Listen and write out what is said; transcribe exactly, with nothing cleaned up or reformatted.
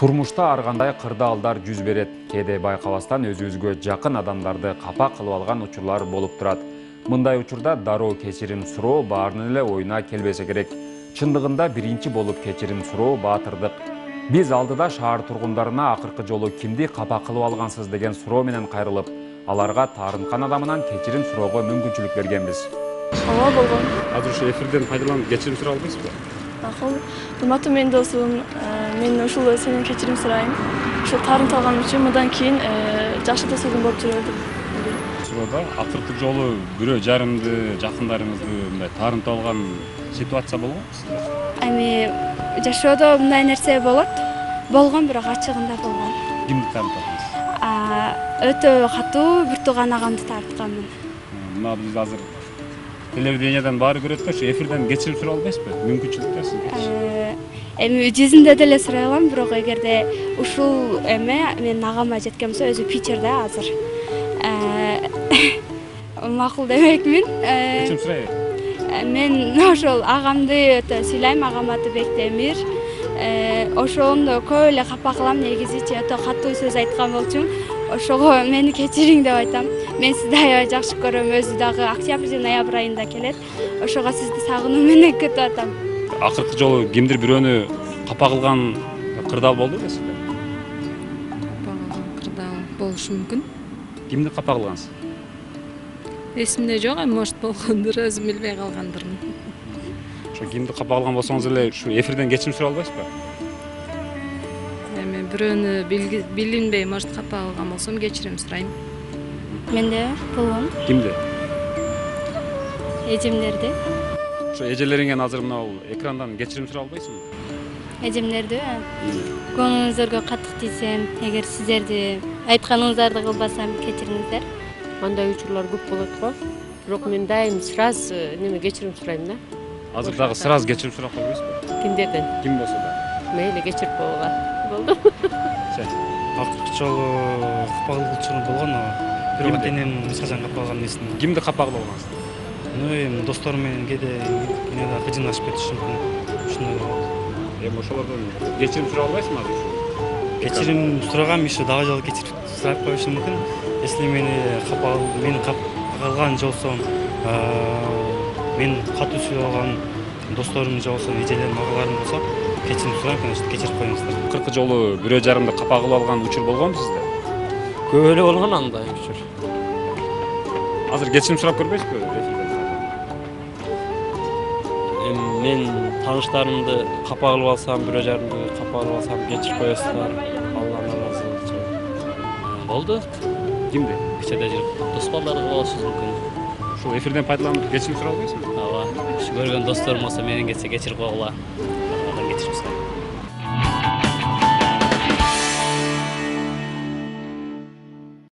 Турмушта ар кандай кырдаалдар жүз берет. Кээде байкабастан өзүбүзгө жакын адамдарды капа кылып алган учурлар болуп турат. Мындай учурда дароо кечирим суроо баарынын эле оюна келбесе керек. Чындыгында биринчи болуп кечирим суроо баатырдык. Биз алдыда шаар тургундарына акыркы жолу кимди капа кылып алгансыз деген суроо менен кайрылып, аларга таарынткан адамынан кечирим суроого мүмкүнчүлүк бергенбиз. Ооба болгон. Азыр ушу эфирден пайдаланып кечирим сурай албайсызбы? Акыл, урматтуу менин досум, мен ушул сенен кечирим сурайм. Ушул таарынталган үчүн мындан кийин жакшы досугум болуп жүрө деп ойлойм. Суроода акыркы жолу бирөө жарымды, жакындарыңызды мындай таарынтып алган ситуация болгонбу сизде? Эми жашоодо мындай нерсе болот. Болгон, бирок ачыгында болгон. Кимди таарынтасыз? Өтө катуу бир тууган агамды тартканмын. Мына биз азыр телевидениядан баары көрөт да, ушу эфирден кечирим сурай албайсызбы? Мүмкүнчүлүк бар сизге. Эми жүзүндө деле сурай алам, бирок эгерде ушул эме менин агама жеткен болсо, өзү Питерде азыр. Макул демекмин. Кечирим сурай. Мен ошол агамды өтө сыйлайм, агам аты Бектемир. Ошондо көп эле капа кылам, негизичи өтө катуу сөз айткан болчумун. Ошого мени кечириң деп айтам. Мен сизди аябай жакшы көрөм, өзү дагы октябрь же ноябрь айында келет. Ошого сизди сагынуу менен күтүп атам. Акыркы жолу кимдир бирөөнү капа кылган кырдаал болду белесизби? Капа кылган кырдаал болушу мүмкүн. Кимди капа кылгансыз? Эсимде жок, эми может болгондур, өзүм билбей калгандырмын. Ошо кимди капа кылган болсоңуз эле ушу эфирден кечирим сурай албайсызбы? Эми бирөөнү билинбей может капа кылган болсом кечирим сурайм. Менде болгон. Кимди? Эжемдерди. Ошо эжелериңен азыр мына экрандан кечирим сурай албайсызбы? Эжемдерди көңүлүңүздөргө каттык тийсем, эгер сиздерди айтканыңыздарды кылбасам кечириңиздер. Андай учурлар көп болот го. Бирок мен дайым сразу неме кечирим сурайм да. Азыр дагы сразу кечирим сурап койбойсузбу? Кимдерден? Ким болсо да. Мейли кечирип койгула. Болду. Акыркы жолу капа кылгучу болгон, бирок атенем эч качан капа кылган эмесмин. Кимди капа кылып алгансыз? Ну эми досторум менен кээде эмне кыжыңдашып кетишим мүмкүн. Ушундай болот. Эми ошолордон кечирим сурай албайсызбы азыр ушу? Кечирим сурагам, еще дагы жолу кечирип сурап коюшум мүмкүн. Если мени капа мени капа кылган жолсом, мен катуу сүйүп алган досторум же болсо эжелерим, агаларым болсо, кечирим сурайм, конечно, кечирип коюңуздар. Акыркы жолу бирөө жарымды капа кылып алган учур болгонбу сизде? Көп эле болгон андай учур. Азыр кечирим сурап көрбөйсүзбү эфирден? Эми мен тааныштарымды капа кылып алсам, бирөө жарымды капа кылып алсам кечирип коесуздар. Алланын ыраазылыгы. Болду. Кимди? Кичине дос балдарды болушубуз мүмкүн. Ушул эфирден пайдаланып кечирим сурай албайсызбы? Ооба. Көргөн досторум болсо менен кетсе кечирип койгула. Кечирип сурайм.